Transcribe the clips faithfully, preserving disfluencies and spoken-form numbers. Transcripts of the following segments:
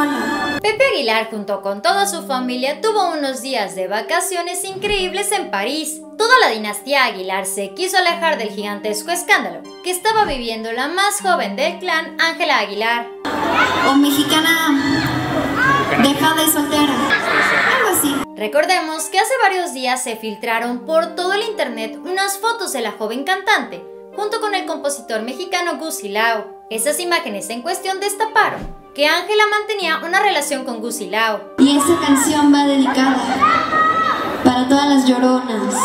sola. Pepe Aguilar, junto con toda su familia, tuvo unos días de vacaciones increíbles en París. Toda la dinastía Aguilar se quiso alejar del gigantesco escándalo que estaba viviendo la más joven del clan, Ángela Aguilar. O mexicana dejada y soltera, algo así. Recordemos que hace varios días se filtraron por todo el internet unas fotos de la joven cantante junto con el compositor mexicano Gus Silao. Esas imágenes en cuestión destaparon que Ángela mantenía una relación con Gus Silao. Y esta canción va dedicada para todas las lloronas.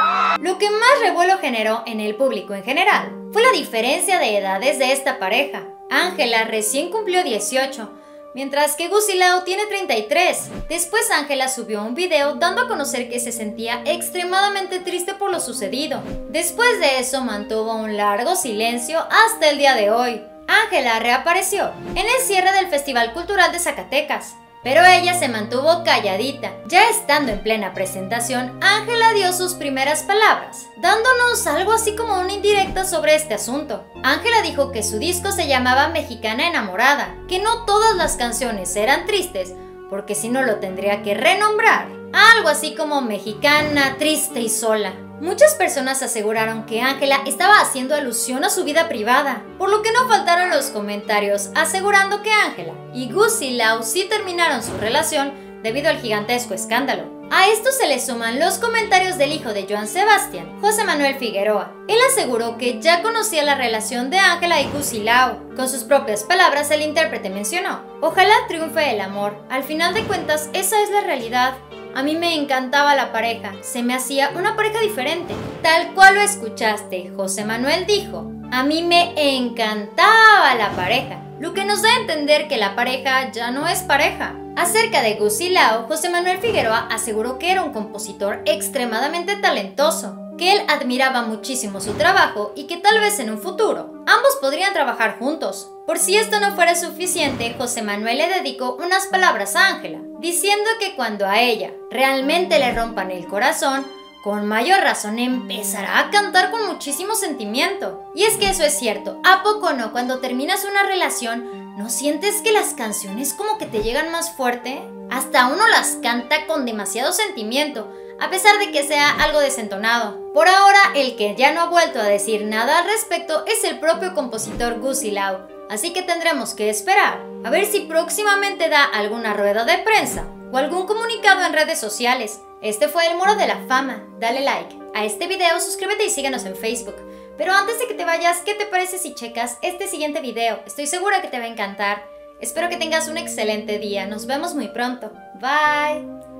Lo que más revuelo generó en el público en general fue la diferencia de edades de esta pareja. Ángela recién cumplió dieciocho, mientras que Gus Silao tiene treinta y tres. Después Ángela subió un video dando a conocer que se sentía extremadamente triste por lo sucedido. Después de eso mantuvo un largo silencio hasta el día de hoy. Ángela reapareció en el cierre del Festival Cultural de Zacatecas, pero ella se mantuvo calladita. Ya estando en plena presentación, Ángela dio sus primeras palabras, dándonos algo así como una indirecta sobre este asunto. Ángela dijo que su disco se llamaba Mexicana Enamorada, que no todas las canciones eran tristes, porque si no lo tendría que renombrar. Algo así como Mexicana, Triste y Sola. Muchas personas aseguraron que Ángela estaba haciendo alusión a su vida privada, por lo que no faltaron los comentarios asegurando que Ángela y Gus Silao sí terminaron su relación debido al gigantesco escándalo. A esto se le suman los comentarios del hijo de Joan Sebastián, José Manuel Figueroa. Él aseguró que ya conocía la relación de Ángela y Gus Silao. Con sus propias palabras, el intérprete mencionó: "Ojalá triunfe el amor. Al final de cuentas, esa es la realidad. A mí me encantaba la pareja, se me hacía una pareja diferente". Tal cual lo escuchaste, José Manuel dijo: "A mí me encantaba la pareja", lo que nos da a entender que la pareja ya no es pareja. Acerca de Gus Silao, José Manuel Figueroa aseguró que era un compositor extremadamente talentoso, que él admiraba muchísimo su trabajo y que tal vez en un futuro ambos podrían trabajar juntos. Por si esto no fuera suficiente, José Manuel le dedicó unas palabras a Ángela, diciendo que cuando a ella realmente le rompan el corazón, con mayor razón empezará a cantar con muchísimo sentimiento. Y es que eso es cierto, ¿a poco no? Cuando terminas una relación, ¿no sientes que las canciones como que te llegan más fuerte? Hasta uno las canta con demasiado sentimiento, a pesar de que sea algo desentonado. Por ahora, el que ya no ha vuelto a decir nada al respecto es el propio compositor Gus Silao, así que tendremos que esperar a ver si próximamente da alguna rueda de prensa o algún comunicado en redes sociales. Este fue el Muro de la Fama. Dale like a este video, suscríbete y síguenos en Facebook. Pero antes de que te vayas, ¿qué te parece si checas este siguiente video? Estoy segura que te va a encantar. Espero que tengas un excelente día. Nos vemos muy pronto. Bye.